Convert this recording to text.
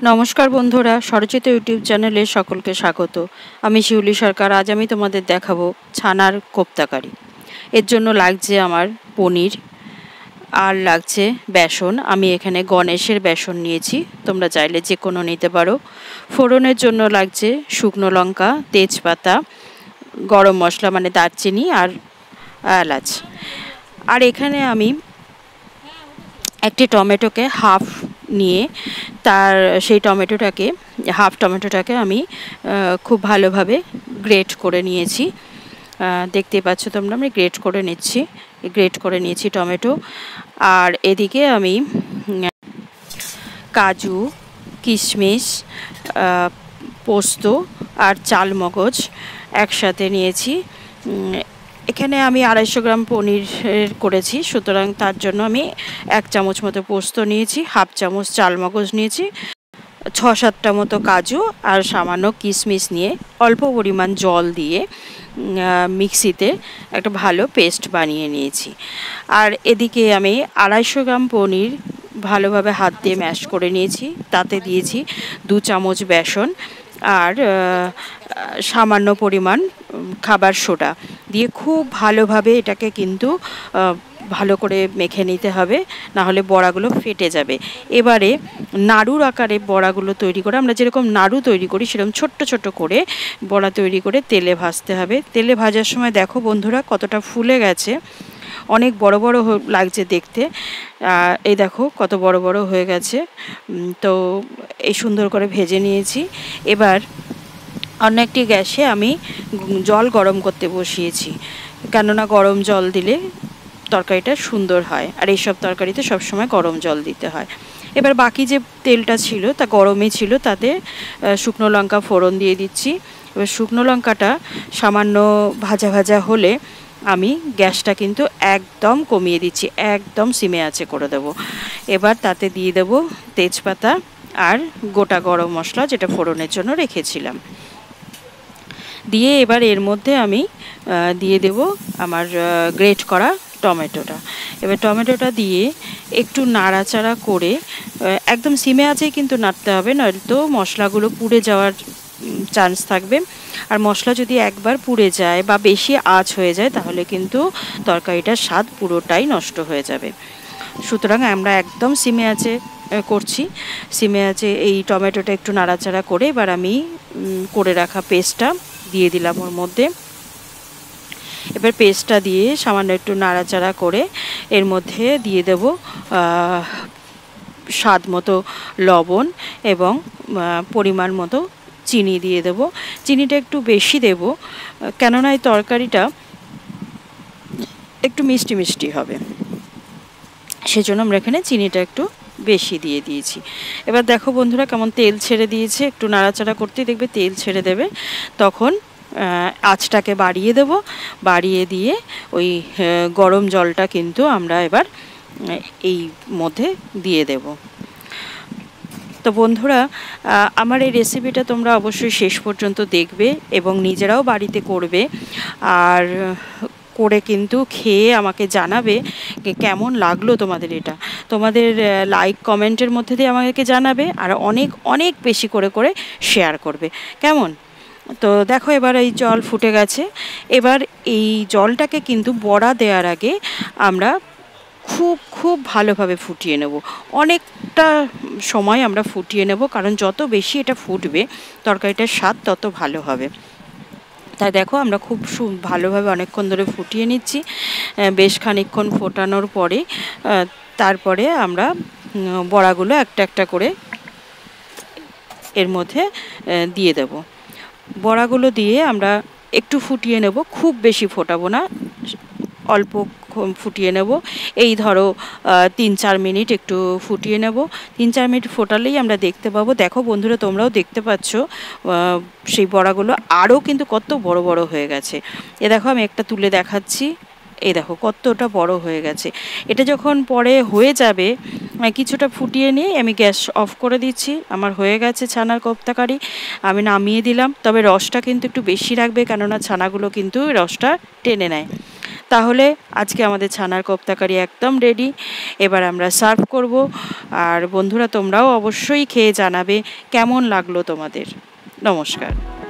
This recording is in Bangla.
নমস্কার বন্ধুরা, স্বরচিত ইউটিউব চ্যানেলে সকলকে স্বাগত। আমি শিউলি সরকার। আজ আমি তোমাদের দেখাবো ছানার কোপ্তাকারি। এর জন্য লাগছে আমার পনির আর লাগছে বেসন। আমি এখানে গণেশের বেসন নিয়েছি, তোমরা চাইলে যে কোনো নিতে পারো। ফোড়নের জন্য লাগছে শুকনো লঙ্কা, তেজপাতা, গরম মশলা মানে দারচিনি আর এলাচ। আর এখানে আমি একটি টমেটোকে হাফ নিয়ে সেই হাফ টমেটোটাকে আমি খুব ভালোভাবে গ্রেট করে নিয়েছি। দেখতে পাচ্ছ তোমরা, আমি গ্রেট করে নিয়েছি টমেটো। আর এদিকে আমি কাজু, কিশমিশ, পোস্ত আর চালমগজ একসাথে নিয়েছি। এখানে আমি 250 গ্রাম পনির করেছি, সুতরাং তার জন্য আমি 1 চামচ মতো পোস্ত নিয়েছি, হাফ চামচ চালমগজ নিয়েছি, 6-7টা মতো কাজু আর সামান্য কিশমিশ নিয়ে অল্প পরিমাণ জল দিয়ে মিক্সিতে একটা ভালো পেস্ট বানিয়ে নিয়েছি। আর এদিকে আমি 250 গ্রাম পনির ভালোভাবে হাত দিয়ে ম্যাশ করে নিয়েছি। তাতে দিয়েছি 2 চামচ বেসন আর সামান্য পরিমাণ খাবার সোডা দিয়ে খুব ভালোভাবে এটাকে কিন্তু ভালো করে মেখে নিতে হবে, না হলে বড়াগুলো ফেটে যাবে। এবারে নাড়ুর আকারে বড়াগুলো তৈরি করে, আমরা যেরকম নাড়ু তৈরি করি সেরকম ছোট্ট ছোট্ট করে বড়া তৈরি করে তেলে ভাজতে হবে। তেলে ভাজার সময় দেখো বন্ধুরা কতটা ফুলে গেছে, অনেক বড় বড় লাগছে দেখতে। এই দেখো কত বড় বড় হয়ে গেছে। তো এই সুন্দর করে ভেজে নিয়েছি। এবার অন্য একটি গ্যাসে আমি জল গরম করতে বসিয়েছি, কেননা গরম জল দিলে তরকারিটা সুন্দর হয়, আর এইসব তরকারিতে সবসময় গরম জল দিতে হয়। এবার বাকি যে তেলটা ছিল তা গরমই ছিল, তাতে শুকনো লঙ্কা ফোড়ন দিয়ে দিচ্ছি। এবার শুকনো লঙ্কাটা সামান্য ভাজা ভাজা হলে আমি গ্যাসটা কিন্তু একদম কমিয়ে দিচ্ছি, একদম সিমে আঁচে করে দেব। এবার তাতে দিয়ে দেব তেজপাতা আর গোটা গরম মশলা, যেটা ফোড়নের জন্য রেখেছিলাম, দিয়ে এবার এর মধ্যে আমি দিয়ে দেব আমার গ্রেট করা টমেটোটা। এবার টমেটোটা দিয়ে একটু নাড়াচাড়া করে একদম সিমে আঁচেই কিন্তু নাড়তে হবে, নয়তো মশলাগুলো পুড়ে যাওয়ার চান্স থাকবে। আর মশলা যদি একবার পুড়ে যায় বা বেশি আঁচ হয়ে যায় তাহলে কিন্তু তরকারিটার স্বাদ পুরোটাই নষ্ট হয়ে যাবে। সুতরাং আমরা একদম সিমে আঁচে করছি। সিমে আঁচে এই টমেটোটা একটু নাড়াচাড়া করে এবার আমি করে রাখা পেস্টটা দিয়ে দিলাম ওর মধ্যে। এবার পেস্টটা দিয়ে সামান্য একটু নাড়াচাড়া করে এর মধ্যে দিয়ে দেব স্বাদ মতো লবণ এবং পরিমাণ মতো চিনি দিয়ে দেব। চিনিটা একটু বেশি দেব, কেননা এই তরকারিটা একটু মিষ্টি মিষ্টি হবে, সেজন্য আমরা এখানে চিনিটা একটু বেশি দিয়ে দিয়েছি। এবার দেখো বন্ধুরা কেমন তেল ছেড়ে দিয়েছে, একটু নাড়াচাড়া করতেই দেখবে তেল ছেড়ে দেবে, তখন আঁচটাকে বাড়িয়ে দেব। বাড়িয়ে দিয়ে ওই গরম জলটা কিন্তু আমরা এবার এই মধ্যে দিয়ে দেব। তো বন্ধুরা, আমার এই রেসিপিটা তোমরা অবশ্যই শেষ পর্যন্ত দেখবে এবং নিজেরাও বাড়িতে করবে, আর করে কিন্তু খেয়ে আমাকে জানাবে কেমন লাগলো তোমাদের। এটা তোমাদের লাইক কমেন্টের মধ্যে দিয়ে আমাকে জানাবে, আর অনেক অনেক বেশি করে করে শেয়ার করবে, কেমন? তো দেখো এবার এই জল ফুটে গেছে। এবার এই জলটাকে কিন্তু বড়া দেওয়ার আগে আমরা খুব খুব ভালোভাবে ফুটিয়ে নেব, অনেকটা সময় আমরা ফুটিয়ে নেব, কারণ যত বেশি এটা ফুটবে তরকারিটার স্বাদ তত ভালো হবে। তাই দেখো আমরা খুব ভালোভাবে অনেকক্ষণ ধরে ফুটিয়ে নিচ্ছি। বেশ খানিকক্ষণ ফোটানোর পরে তারপরে আমরা বড়াগুলো একটা একটা করে এর মধ্যে দিয়ে দেব। বড়াগুলো দিয়ে আমরা একটু ফুটিয়ে নেব, খুব বেশি ফোটাবো না, অল্প ফুটিয়ে নেব। এই ধরো 3-4 মিনিট একটু ফুটিয়ে নেব। 3-4 মিনিট ফোটালেই আমরা দেখতে পাবো, দেখো বন্ধুরা তোমরাও দেখতে পাচ্ছ সেই বড়াগুলো আরও কিন্তু কত বড় বড় হয়ে গেছে। এ দেখো আমি একটা তুলে দেখাচ্ছি, এই দেখো কতটা বড় হয়ে গেছে। এটা যখন পরে হয়ে যাবে, কিছুটা ফুটিয়ে নিয়ে আমি গ্যাস অফ করে দিচ্ছি। আমার হয়ে গেছে ছানার কোপ্তাকারি, আমি নামিয়ে দিলাম। তবে রসটা কিন্তু একটু বেশি রাখবে, কেননা ছানাগুলো কিন্তু রসটা টেনে নেয়। তাহলে আজকে আমাদের ছানার কোপ্তা কারি একদম রেডি। এবার আমরা সার্ভ করব। আর বন্ধুরা, তোমরাও অবশ্যই খেয়ে জানাবে কেমন লাগলো তোমাদের। নমস্কার।